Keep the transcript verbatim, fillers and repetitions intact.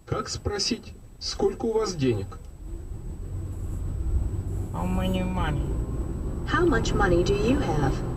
Как спросить, сколько у вас денег? How many money? How much money do you have?